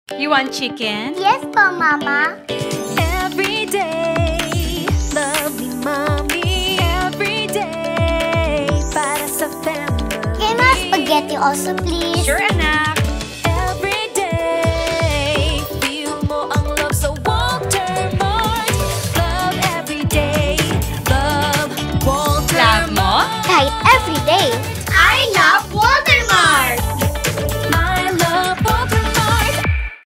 You want chicken? Yes po, Mama. Every day, love me, mommy. Every day, para sa family. Can I spaghetti also, please? Sure, anak. Every day, feel mo ang love sa Walter Mart. Love every day, love Walter Love mo? Kahit every day. I love